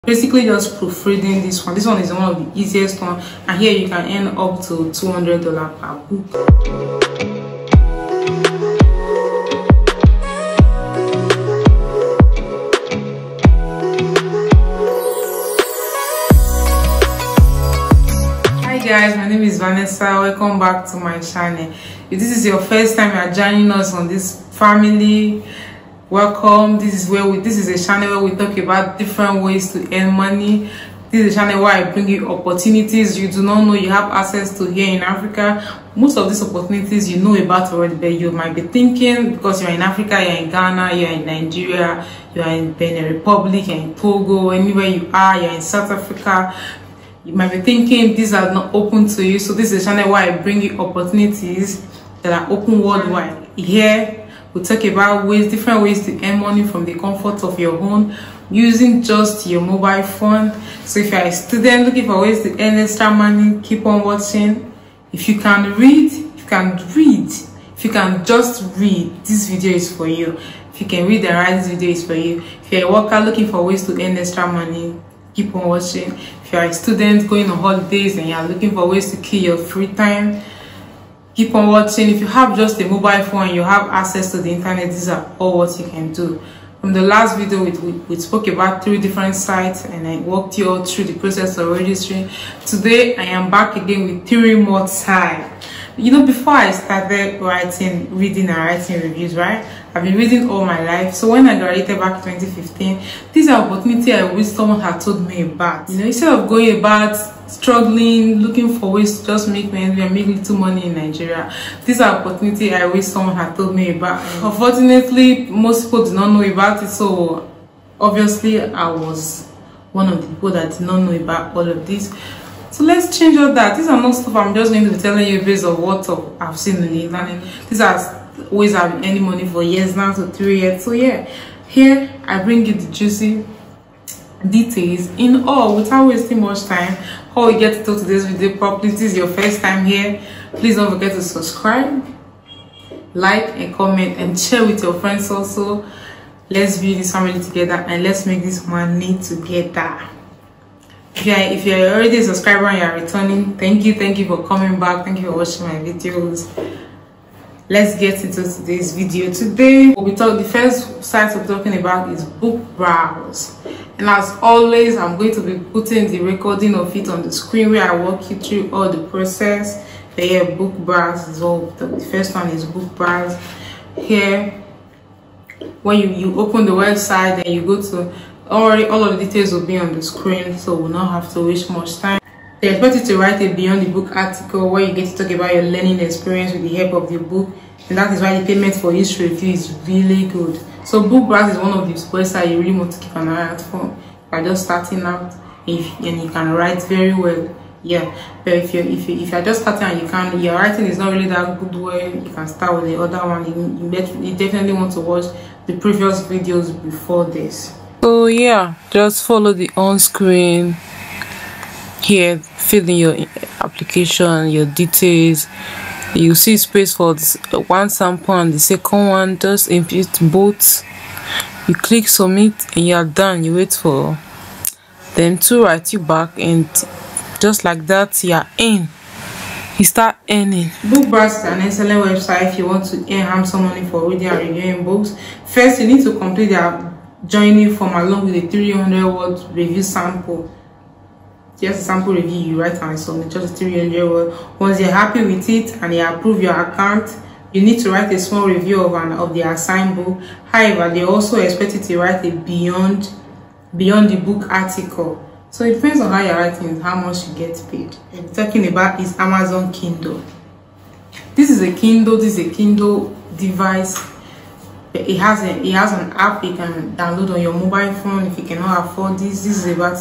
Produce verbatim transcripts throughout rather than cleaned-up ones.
Basically just proofreading this one. This one is one of the easiest one, and here you can earn up to two hundred dollars per book. Hi guys, my name is Vanessa. Welcome back to my channel. If this is your first time you are joining us on this family, welcome. This is where we this is a channel where we talk about different ways to earn money. This is a channel where I bring you opportunities you do not know you have access to here in Africa. Most of these opportunities you know about already, but you might be thinking because you're in Africa, you're in Ghana, you're in Nigeria, you're in Benin Republic, you're in Togo, anywhere you are, you're in South Africa, you might be thinking these are not open to you. So this is a channel where I bring you opportunities that are open worldwide. Here we talk about ways, different ways to earn money from the comfort of your home using just your mobile phone. So if you're a student looking for ways to earn extra money, keep on watching. If you can read, if you can read, if you can just read, this video is for you. If you can read and write, this video is for you. If you're a worker looking for ways to earn extra money, keep on watching. If you're a student going on holidays and you're looking for ways to kill your free time, keep on watching. If you have just a mobile phone, you have access to the internet, these are all what you can do. From the last video, we, we, we spoke about three different sites and I walked you all through the process of registering. Today, I am back again with three more sites. You know, before I started writing, reading and writing reviews, right? I've been reading all my life. So when I graduated back in twenty fifteen, these are opportunities I wish someone had told me about. You know, instead of going about struggling, looking for ways to just make money and make little money in Nigeria, these are opportunities I wish someone had told me about. Unfortunately, most people do not know about it, so obviously I was one of the people that did not know about all of this. So let's change all that. These are not stuff I'm just going to be telling you based on what I've seen in the internet. These are ways I've been earning money for years now, so three years. So yeah, here I bring you the juicy details in all without wasting much time. How we get to talk to this video properly. This is your first time here, please don't forget to subscribe, like and comment and share with your friends also. Let's build this family together and let's make this money together. If you're, if you're already a subscriber and you're returning, thank you, thank you for coming back, thank you for watching my videos. Let's get into today's video. Today, we'll be talking, the first site we're talking about is Book Browse. And as always, I'm going to be putting the recording of it on the screen where I walk you through all the process. But yeah, Book Browse is all. The first one is Book Browse. Here, when you, you open the website and you go to, already all of the details will be on the screen, so we'll not have to waste much time. They expect you to write a beyond the book article where you get to talk about your learning experience with the help of the book, and that is why the payment for each review is really good. So Book Browse is one of the websites you really want to keep an eye out for. You're just starting out, if, and you can write very well. Yeah, but if you if you if you're just starting and you can your writing is not really that good, well, you can start with the other one. You, you, you definitely want to watch the previous videos before this. So yeah, just follow the on-screen here, fill in your application, your details. You see space for this one sample and the second one, just input both. You click submit and you are done. You wait for them to write you back, and just like that you are in. You start earning. Book Browse is an excellent website if you want to earn handsome money for reading and reviewing books. First, you need to complete their joining form along with a three hundred word review sample. Just a sample review you write and submit, just three hundred words. Once you're happy with it and they approve your account, you need to write a small review of an of the assigned book. However, they also expect you to write a beyond beyond the book article. So it depends on how you're writing, how much you get paid. What we're talking about is Amazon Kindle. This is a Kindle. This is a Kindle device. It has a it has an app you can download on your mobile phone if you cannot afford this. This is about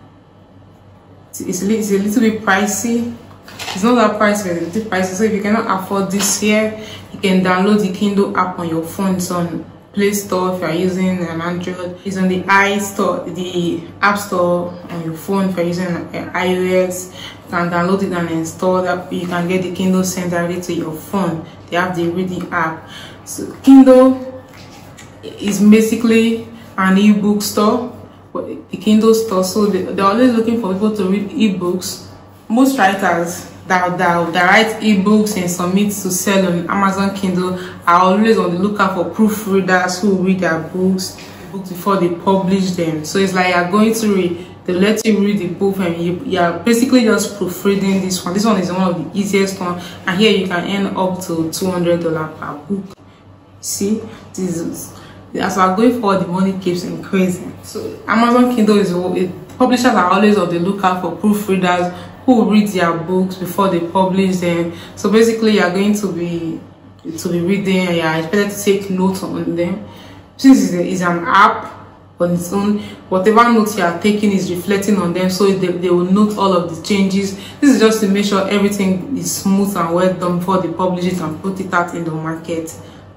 it's a, it's a little bit pricey. It's not that pricey, but it's a little pricey. So if you cannot afford this here, you can download the Kindle app on your phone. It's on Play Store if you're using an Android. It's on the iStore, the App Store on your phone if you're using an iOS. You can download it and install that. You can get the Kindle sent directly to your phone. They have the reading app. So Kindle is basically an e-book store the Kindle store, so they, they're always looking for people to read ebooks. Most writers that, that, that write ebooks and submit to sell on Amazon Kindle are always on the lookout for proofreaders who read their books, books before they publish them. So it's like you're going to read, they let you read the book and you, you're basically just proofreading this one. This one is one of the easiest one, and here you can earn up to two hundred dollars per book. See, this is, as we're going forward, the money keeps increasing. So Amazon Kindle is, it, publishers are always on the lookout for proofreaders who read their books before they publish them. So basically you're going to be to be reading and you're expected to take notes on them. Since it's, a, it's an app on its own, whatever notes you are taking is reflecting on them, so they, they will note all of the changes. This is just to make sure everything is smooth and well done before they publish it and put it out in the market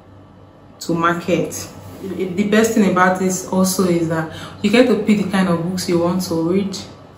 to market. The best thing about this also is that you get to pick the kind of books you want to read.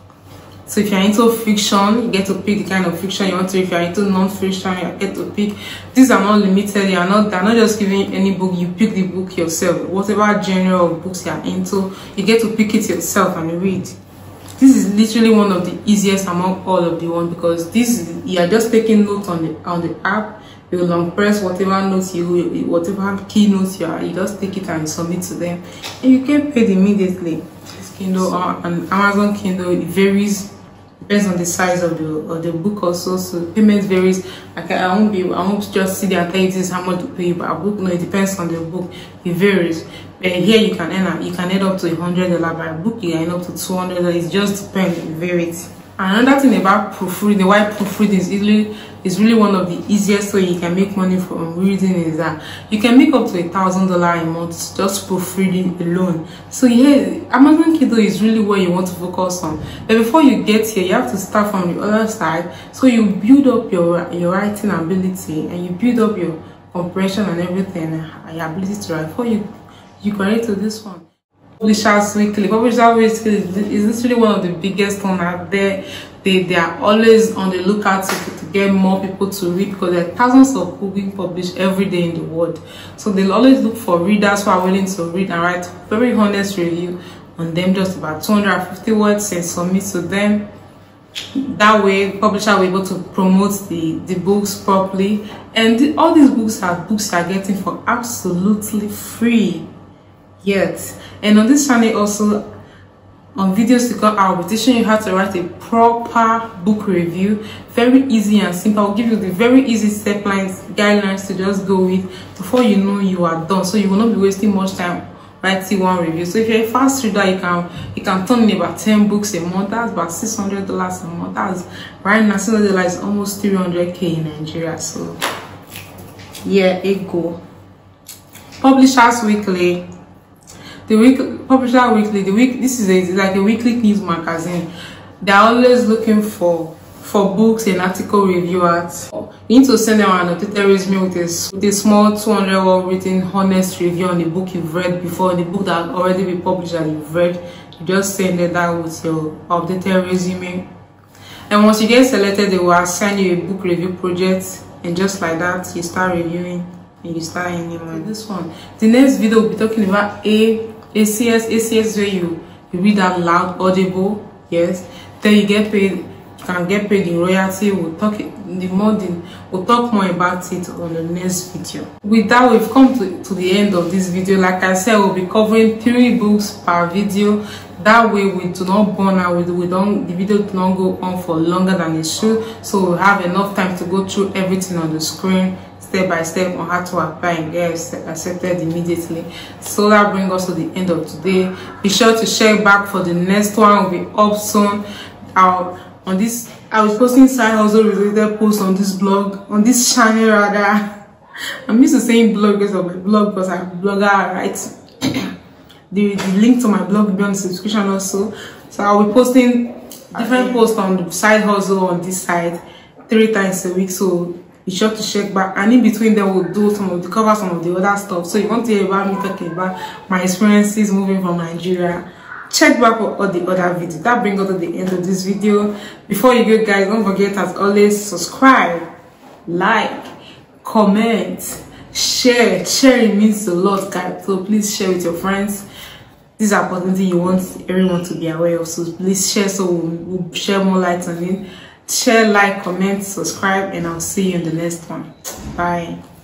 So if you're into fiction, you get to pick the kind of fiction you want to read. If you're into non-fiction, you get to pick. These are not limited. You are not, they're not just giving any book. You pick the book yourself. Whatever genre of books you're into, you get to pick it yourself and read. This is literally one of the easiest among all of the ones, because this you are just taking notes on the on the app. You will long press whatever notes you, whatever key notes you are, you just take it and you submit to them, and you get paid immediately. This Kindle uh, and Amazon Kindle, it varies, depends on the size of the of the book also. So payment varies. Like I won't be, I won't just sit there and tell you this is how much to pay per book. No, it depends on the book. It varies. But here you can earn, you can earn up to a hundred dollar by book. You can earn up to two hundred dollars. It just depends. It varies. Another thing about proofreading, why proofreading is really is really one of the easiest way you can make money from reading, is that you can make up to a thousand dollar a month just proofreading alone. So yeah, Amazon Kindle is really where you want to focus on. But before you get here, you have to start from the other side. So you build up your your writing ability and you build up your comprehension and everything, and your ability to write before you you connect to this one. Publishers Weekly. Publishers Weekly is literally one of the biggest ones out there. They, they are always on the lookout to, to get more people to read, because there are thousands of books being published every day in the world. So they'll always look for readers who are willing to read and write very honest review on them, just about two hundred fifty words, and submit to them. That way, publishers will be able to promote the, the books properly. And the, all these books are books you are getting for absolutely free. Yes, and on this channel also, on videos to come, I'll be teaching you how to write a proper book review. Very easy and simple. I'll give you the very easy step lines, guidelines to just go with before you know you are done. So you will not be wasting much time writing one review. So if you're a fast reader, you can you can turn in about ten books a month. That's about six hundred dollars a month. That's right now six hundred dollars is almost three hundred K in Nigeria. So yeah, it go. Publishers Weekly. The week Publisher Weekly, the week this is a, like a weekly news magazine. They're always looking for for books and article reviewers. You need to send them an updated resume with a, with a small two hundred word written honest review on the book you've read before, the book that already been published and you've read. You just send it that with your updated resume, and once you get selected, they will assign you a book review project, and just like that, you start reviewing and you start earning money. This one, the next video will be talking about a A C S, A C S where you, you read out loud, audible, yes. Then you get paid, you can get paid in royalty. We'll talk it, the more the, we'll talk more about it on the next video. With that, we've come to, to the end of this video. Like I said, we'll be covering three books per video. That way we do not burn out, we, we don't, the video do not go on for longer than it should. So we'll have enough time to go through everything on the screen, step by step, on how to apply and get accepted immediately. So that brings us to the end of today. Be sure to check back for the next one. Will be up soon. I'll, on this, I was posting side hustle related posts on this blog, on this channel rather. I'm used to saying blog because of my blog, because I'm a blogger, right? the, the link to my blog will be on the subscription also. So I'll be posting different posts on the side hustle on this side three times a week. So be sure to check back, and in between them we'll do some of the cover some of the other stuff. So you want to hear about me talking about my experiences moving from Nigeria, check back for all the other videos. That brings us to the end of this video. Before you go, guys, don't forget, as always, subscribe, like, comment, share. Sharing means a lot, guys, so please share with your friends. this opportunity you want everyone to be aware of. So please share, so we'll, we'll share more light on it. Share, like, comment, subscribe, and I'll see you in the next one. Bye.